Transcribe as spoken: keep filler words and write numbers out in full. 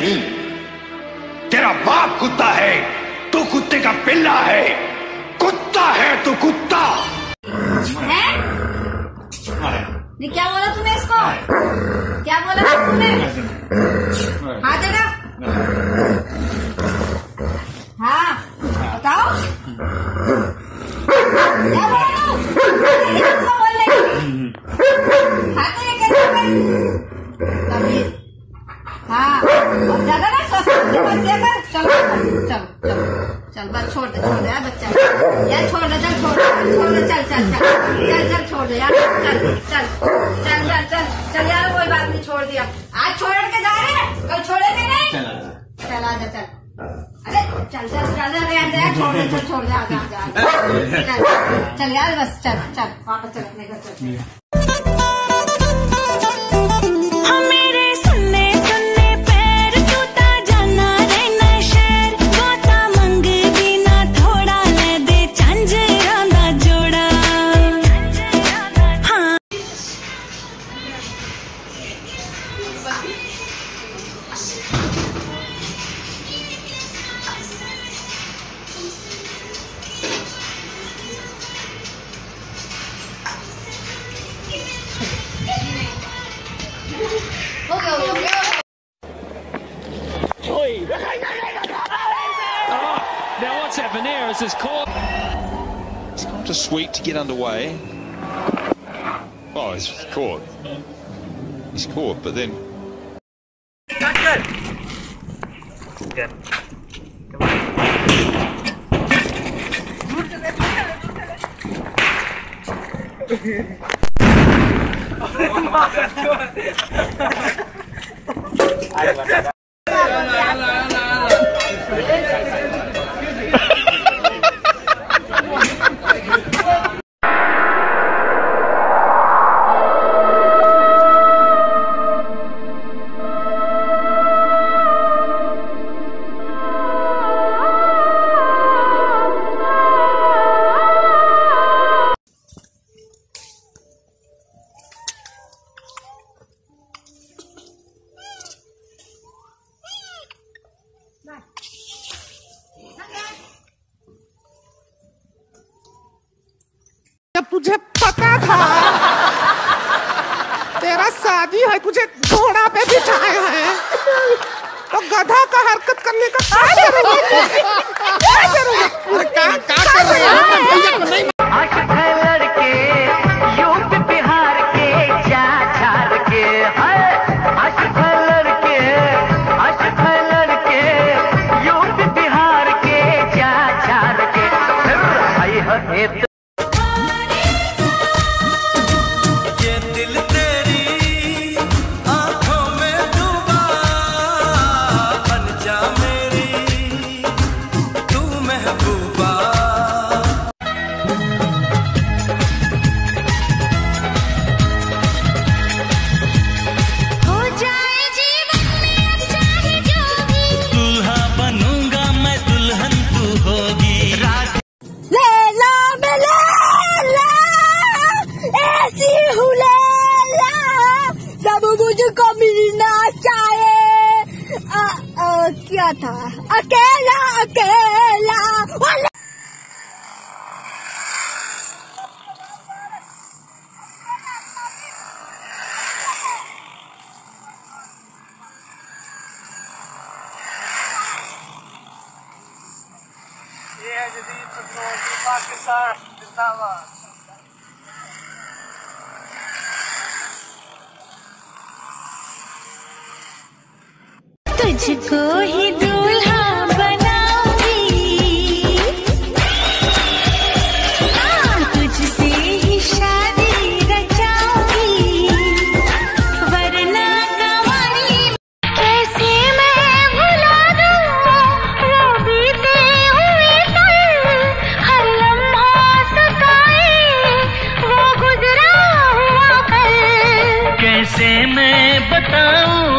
नहीं, तेरा बाप कुत्ता है, तू कुत्ते का पिल्ला है। कुत्ता है तू, कुत्ता है? नहीं, क्या बोला तूने इसको? क्या बोला तूने? हाँ देना। हाँ बताओ, क्या बोला तू? क्या बोल रही? हाँ तो ये कैसे कभी? हाँ अब ज्यादा ना सोच मत दिया कर। चल चल चल चल बस छोड़ दे, छोड़ दे यार बच्चा, यार छोड़ दे, चल छोड़ दे, छोड़ दे, चल चल चल चल चल छोड़ दे यार, चल चल चल चल चल चल यार, कोई बात नहीं, छोड़ दिया। आज छोड़ के जा रहे हैं, कल छोड़ेंगे नहीं। चल आजा, चल, अरे चल चल चल यार, छोड़ दे, चल छोड़ दे, आजा आजा, चल चल यार बस, चल चल वापस चल अपने घर चल। Now what's happened here is this caught. It's kind of sweet to get underway. Oh, he's caught. He's caught, but then. Not good. Good. Come on. जब तुझे पता था तेरा शादी है, तुझे घोड़ा पे बिठाए हैं, तो गधा का हरकत करने का क्या जरूरत है? क्या जरूरत? अरे क्या क्या कर रहे हैं भैया को नहीं? आशिक है लड़के यूपी बिहार के, चार चार के है। आशिक है लड़के, आशिक है लड़के यूपी बिहार के, चार चार के। आई है मुझको मिलना चाहे। आ, आ, क्या था? अकेला अकेला ये है जदीद पेट्रोल पाकिस्तान जिंदाबाद। तुझको ही दूल्हा बनाऊंगी, हाँ तुझसे ही शादी रचाऊंगी, वरना कवाली कैसे मैं भुला दूं वो बीते हुए पल, हर लम्हा सताए वो गुजरा हुआ कल। कैसे मैं बताऊं